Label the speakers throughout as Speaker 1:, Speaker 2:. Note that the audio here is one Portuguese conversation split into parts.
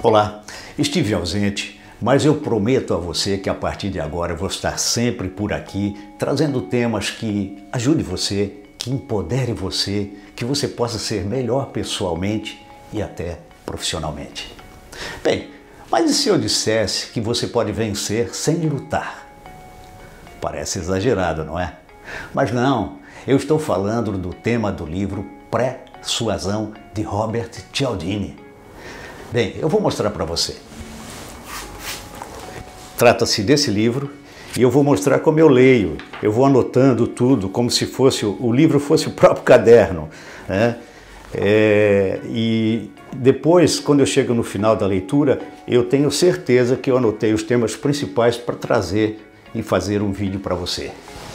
Speaker 1: Olá, estive ausente, mas eu prometo a você que a partir de agora eu vou estar sempre por aqui, trazendo temas que ajudem você, que empoderem você, que você possa ser melhor pessoalmente e até profissionalmente. Bem, mas e se eu dissesse que você pode vencer sem lutar? Parece exagerado, não é? Mas não, eu estou falando do tema do livro Pré-Suasão, de Robert Cialdini. Bem, eu vou mostrar para você. Trata-se desse livro e eu vou mostrar como eu leio. Eu vou anotando tudo como se fosse o livro fosse o próprio caderno, né? E depois, quando eu chego no final da leitura, eu tenho certeza que eu anotei os temas principais para trazer e fazer um vídeo para você.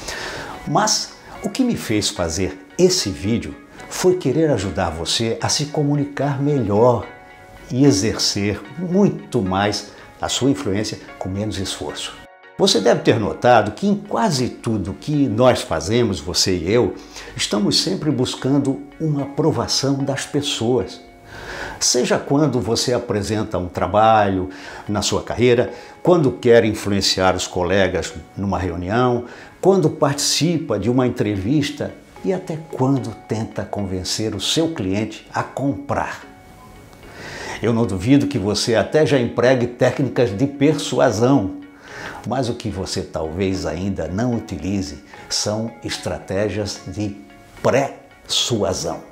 Speaker 1: Mas o que me fez fazer esse vídeo foi querer ajudar você a se comunicar melhor e exercer muito mais a sua influência com menos esforço. Você deve ter notado que em quase tudo que nós fazemos, você e eu, estamos sempre buscando uma aprovação das pessoas. Seja quando você apresenta um trabalho na sua carreira, quando quer influenciar os colegas numa reunião, quando participa de uma entrevista e até quando tenta convencer o seu cliente a comprar. Eu não duvido que você até já empregue técnicas de persuasão, mas o que você talvez ainda não utilize são estratégias de pré-suasão.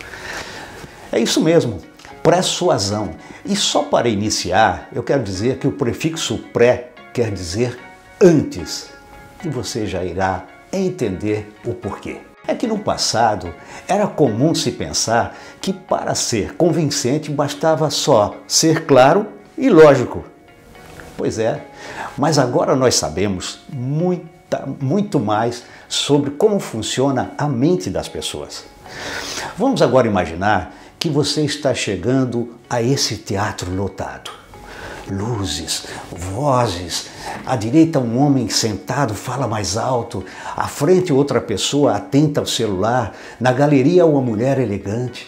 Speaker 1: É isso mesmo, pré-suasão. E só para iniciar, eu quero dizer que o prefixo pré quer dizer antes, e você já irá entender o porquê. É que no passado era comum se pensar que para ser convincente bastava só ser claro e lógico. Pois é, mas agora nós sabemos muito mais sobre como funciona a mente das pessoas. Vamos agora imaginar que você está chegando a esse teatro lotado. Luzes, vozes, à direita um homem sentado fala mais alto, à frente outra pessoa atenta ao celular, na galeria uma mulher elegante.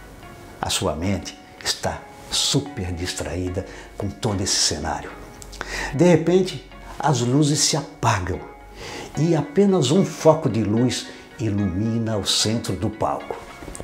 Speaker 1: A sua mente está super distraída com todo esse cenário. De repente, as luzes se apagam e apenas um foco de luz ilumina o centro do palco.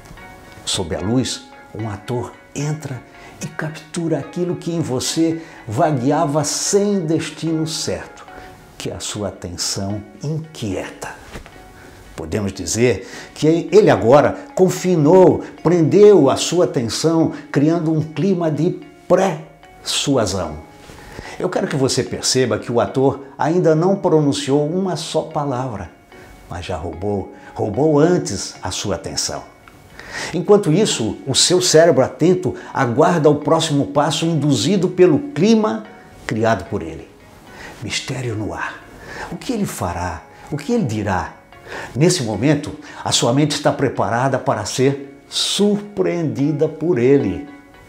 Speaker 1: Sob a luz, um ator entra e captura aquilo que em você vagueava sem destino certo, que é a sua atenção inquieta. Podemos dizer que ele agora confinou, prendeu a sua atenção, criando um clima de pré-suasão. Eu quero que você perceba que o ator ainda não pronunciou uma só palavra, mas já roubou antes a sua atenção. Enquanto isso, o seu cérebro atento aguarda o próximo passo induzido pelo clima criado por ele. Mistério no ar. O que ele fará? O que ele dirá? Nesse momento, a sua mente está preparada para ser surpreendida por ele.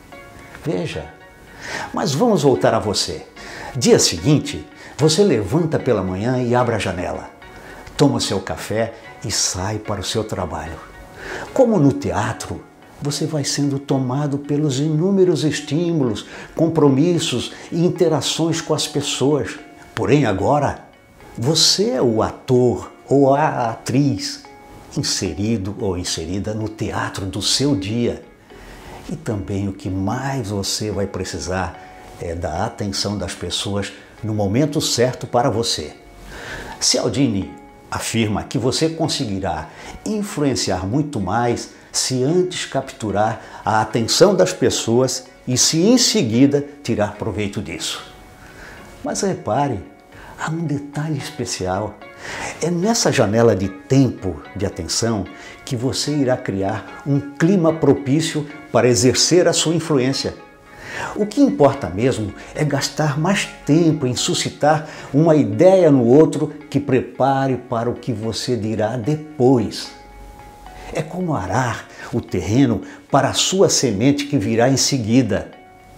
Speaker 1: Veja, mas vamos voltar a você. Dia seguinte, você levanta pela manhã e abre a janela. Toma seu café e sai para o seu trabalho. Como no teatro, você vai sendo tomado pelos inúmeros estímulos, compromissos e interações com as pessoas. Porém, agora, você é o ator ou a atriz inserido ou inserida no teatro do seu dia. E também o que mais você vai precisar é da atenção das pessoas no momento certo para você. Cialdini afirma que você conseguirá influenciar muito mais se antes capturar a atenção das pessoas e se em seguida tirar proveito disso. Mas repare, há um detalhe especial. É nessa janela de tempo de atenção que você irá criar um clima propício para exercer a sua influência. O que importa mesmo é gastar mais tempo em suscitar uma ideia no outro que prepare para o que você dirá depois. É como arar o terreno para a sua semente que virá em seguida.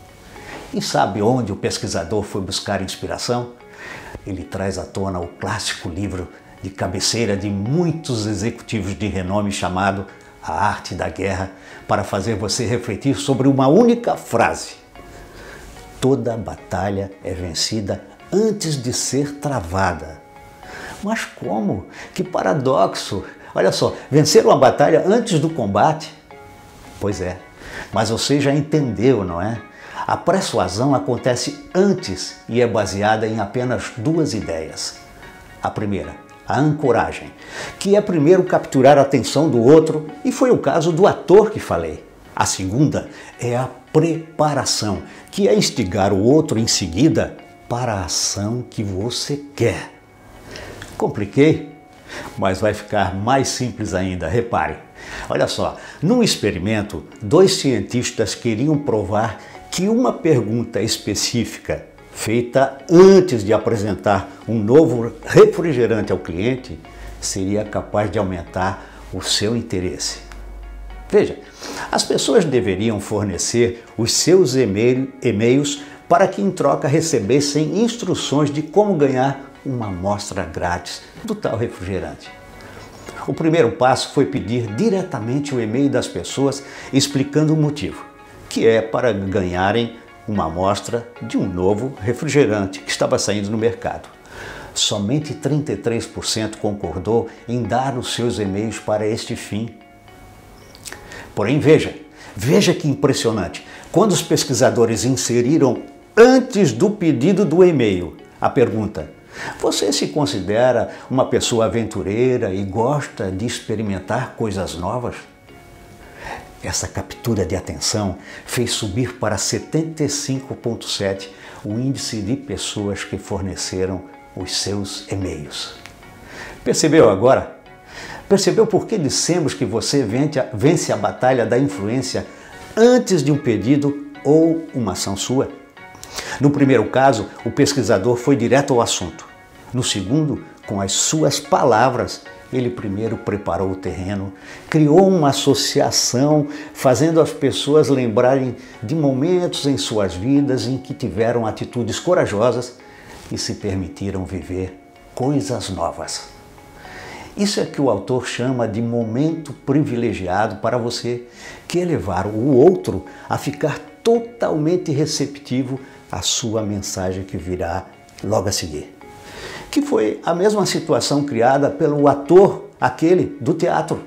Speaker 1: E sabe onde o pesquisador foi buscar inspiração? Ele traz à tona o clássico livro de cabeceira de muitos executivos de renome chamado A Arte da Guerra, para fazer você refletir sobre uma única frase. Toda batalha é vencida antes de ser travada. Mas como? Que paradoxo! Olha só, vencer uma batalha antes do combate? Pois é, mas você já entendeu, não é? A persuasão acontece antes e é baseada em apenas duas ideias. A primeira, a ancoragem, que é primeiro capturar a atenção do outro, e foi o caso do ator que falei. A segunda é a preparação, que é instigar o outro em seguida para a ação que você quer. Compliquei? Mas vai ficar mais simples ainda, repare. Olha só, num experimento, 2 cientistas queriam provar que uma pergunta específica feita antes de apresentar um novo refrigerante ao cliente seria capaz de aumentar o seu interesse. Veja, as pessoas deveriam fornecer os seus e-mails para que em troca recebessem instruções de como ganhar uma amostra grátis do tal refrigerante. O primeiro passo foi pedir diretamente o e-mail das pessoas explicando o motivo, que é para ganharem uma amostra de um novo refrigerante que estava saindo no mercado. Somente 33% concordou em dar os seus e-mails para este fim. Porém, veja que impressionante. Quando os pesquisadores inseriram antes do pedido do e-mail a pergunta: você se considera uma pessoa aventureira e gosta de experimentar coisas novas? Essa captura de atenção fez subir para 75,7 o índice de pessoas que forneceram os seus e-mails. Percebeu agora? Percebeu por que dissemos que você vence a batalha da influência antes de um pedido ou uma ação sua? No primeiro caso, o pesquisador foi direto ao assunto. No segundo, com as suas palavras, ele primeiro preparou o terreno, criou uma associação, fazendo as pessoas lembrarem de momentos em suas vidas em que tiveram atitudes corajosas e se permitiram viver coisas novas. Isso é que o autor chama de momento privilegiado para você, que é levar o outro a ficar totalmente receptivo à sua mensagem que virá logo a seguir. Que foi a mesma situação criada pelo ator, aquele do teatro.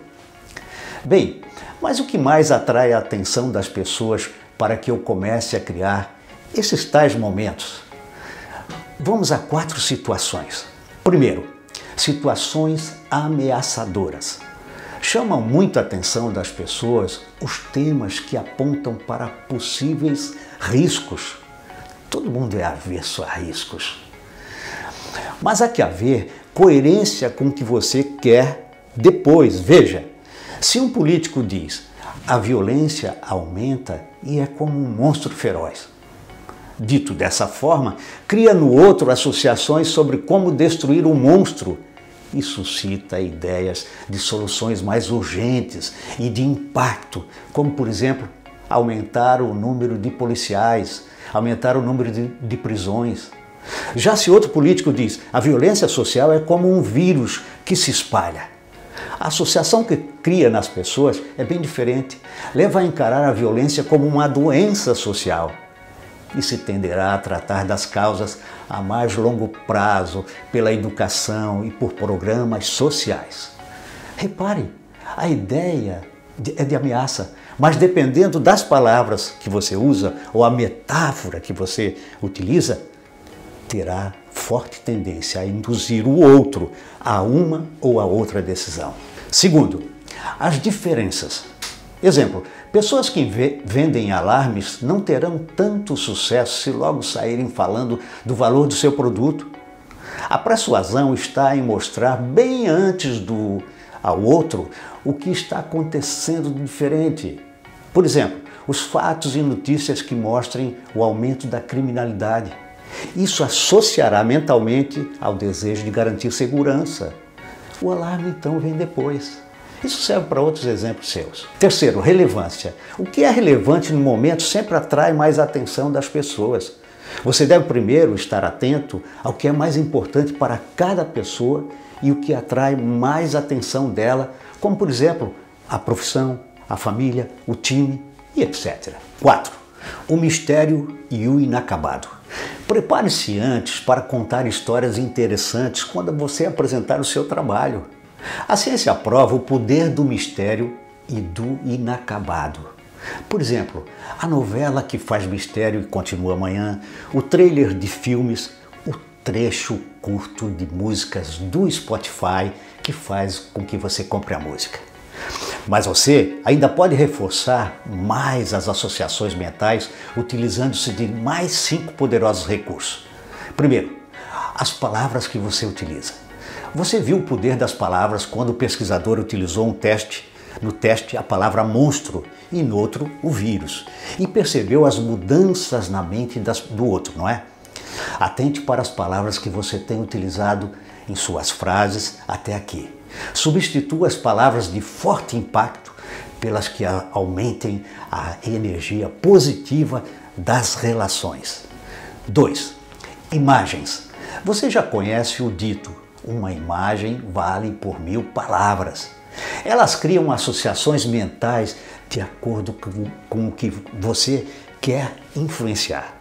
Speaker 1: Bem, mas o que mais atrai a atenção das pessoas para que eu comece a criar esses tais momentos? Vamos a 4 situações. Primeiro, situações ameaçadoras. Chamam muito a atenção das pessoas os temas que apontam para possíveis riscos. Todo mundo é avesso a riscos. Mas há que haver coerência com o que você quer depois. Veja, se um político diz a violência aumenta e é como um monstro feroz. Dito dessa forma, cria no outro associações sobre como destruir o monstro e suscita ideias de soluções mais urgentes e de impacto, como, por exemplo, aumentar o número de policiais, aumentar o número de prisões. Já se outro político diz a violência social é como um vírus que se espalha, a associação que cria nas pessoas é bem diferente. Leva a encarar a violência como uma doença social e se tenderá a tratar das causas a mais longo prazo pela educação e por programas sociais. Repare, a ideia é de ameaça, mas dependendo das palavras que você usa ou a metáfora que você utiliza, terá forte tendência a induzir o outro a uma ou a outra decisão. Segundo, as diferenças. Exemplo, pessoas que vendem alarmes não terão tanto sucesso se logo saírem falando do valor do seu produto. A persuasão está em mostrar bem antes ao outro o que está acontecendo de diferente. Por exemplo, os fatos e notícias que mostrem o aumento da criminalidade. Isso associará mentalmente ao desejo de garantir segurança. O alarme, então, vem depois. Isso serve para outros exemplos seus. Terceiro, relevância. O que é relevante no momento sempre atrai mais a atenção das pessoas. Você deve primeiro estar atento ao que é mais importante para cada pessoa e o que atrai mais atenção dela, como, por exemplo, a profissão, a família, o time e etc. 4. o mistério e o inacabado. Prepare-se antes para contar histórias interessantes quando você apresentar o seu trabalho. A ciência prova o poder do mistério e do inacabado. Por exemplo, a novela que faz mistério e continua amanhã, o trailer de filmes, o trecho curto de músicas do Spotify que faz com que você compre a música. Mas você ainda pode reforçar mais as associações mentais utilizando-se de mais 5 poderosos recursos. Primeiro, as palavras que você utiliza. Você viu o poder das palavras quando o pesquisador utilizou no teste a palavra monstro e no outro o vírus, e percebeu as mudanças na mente do outro, não é? Atente para as palavras que você tem utilizado em suas frases até aqui. Substitua as palavras de forte impacto pelas que aumentem a energia positiva das relações. 2. Imagens. Você já conhece o dito, uma imagem vale por 1000 palavras. Elas criam associações mentais de acordo com o que você quer influenciar.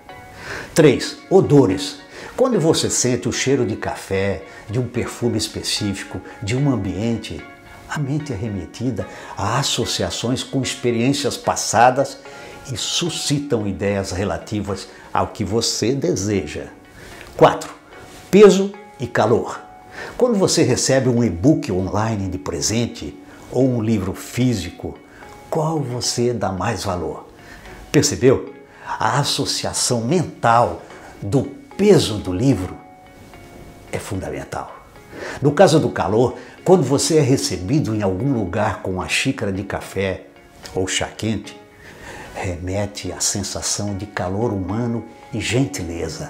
Speaker 1: 3. Odores. Quando você sente o cheiro de café, de um perfume específico, de um ambiente, a mente é remetida a associações com experiências passadas e suscitam ideias relativas ao que você deseja. 4. Peso e calor. Quando você recebe um e-book online de presente ou um livro físico, qual você dá mais valor? Percebeu? A associação mental do peso do livro é fundamental. No caso do calor, quando você é recebido em algum lugar com uma xícara de café ou chá quente, remete à sensação de calor humano e gentileza.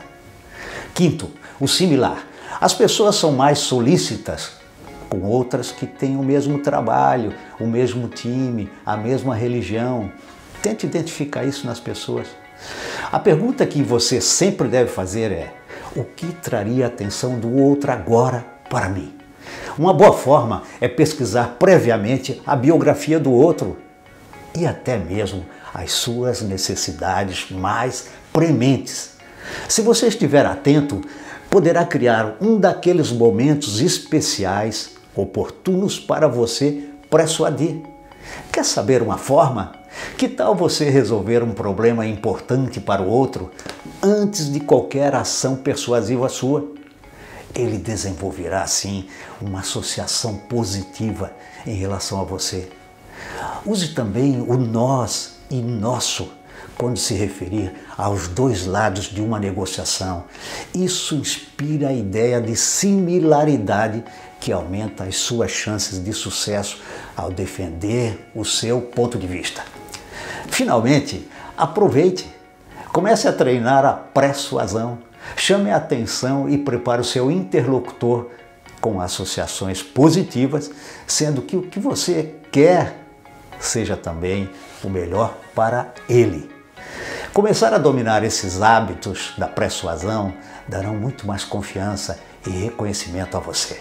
Speaker 1: 5. O similar. As pessoas são mais solícitas com outras que têm o mesmo trabalho, o mesmo time, a mesma religião. Tente identificar isso nas pessoas. A pergunta que você sempre deve fazer é: o que traria a atenção do outro agora para mim? Uma boa forma é pesquisar previamente a biografia do outro e até mesmo as suas necessidades mais prementes. Se você estiver atento, poderá criar um daqueles momentos especiais, oportunos para você persuadir. Quer saber uma forma? Que tal você resolver um problema importante para o outro antes de qualquer ação persuasiva sua? Ele desenvolverá, assim, uma associação positiva em relação a você. Use também o nós e nosso quando se referir aos dois lados de uma negociação. Isso inspira a ideia de similaridade que aumenta as suas chances de sucesso ao defender o seu ponto de vista. Finalmente, aproveite. Comece a treinar a persuasão. Chame a atenção e prepare o seu interlocutor com associações positivas, sendo que o que você quer seja também o melhor para ele. Começar a dominar esses hábitos da persuasão darão muito mais confiança e reconhecimento a você.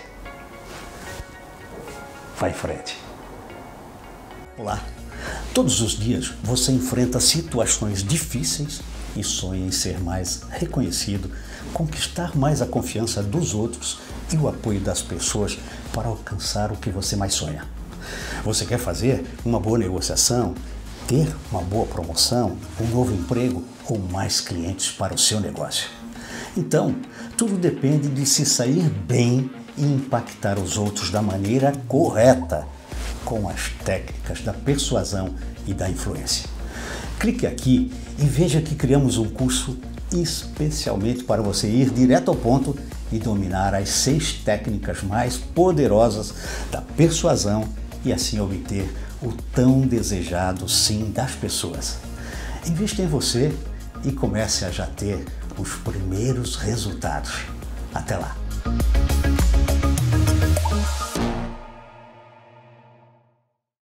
Speaker 1: Vai em frente. Olá! Todos os dias você enfrenta situações difíceis e sonha em ser mais reconhecido, conquistar mais a confiança dos outros e o apoio das pessoas para alcançar o que você mais sonha. Você quer fazer uma boa negociação, ter uma boa promoção, um novo emprego ou mais clientes para o seu negócio. Então, tudo depende de se sair bem e impactar os outros da maneira correta, com as técnicas da persuasão e da influência. Clique aqui e veja que criamos um curso especialmente para você ir direto ao ponto e dominar as 6 técnicas mais poderosas da persuasão e assim obter o tão desejado sim das pessoas. Invista em você e comece a já ter os primeiros resultados. Até lá!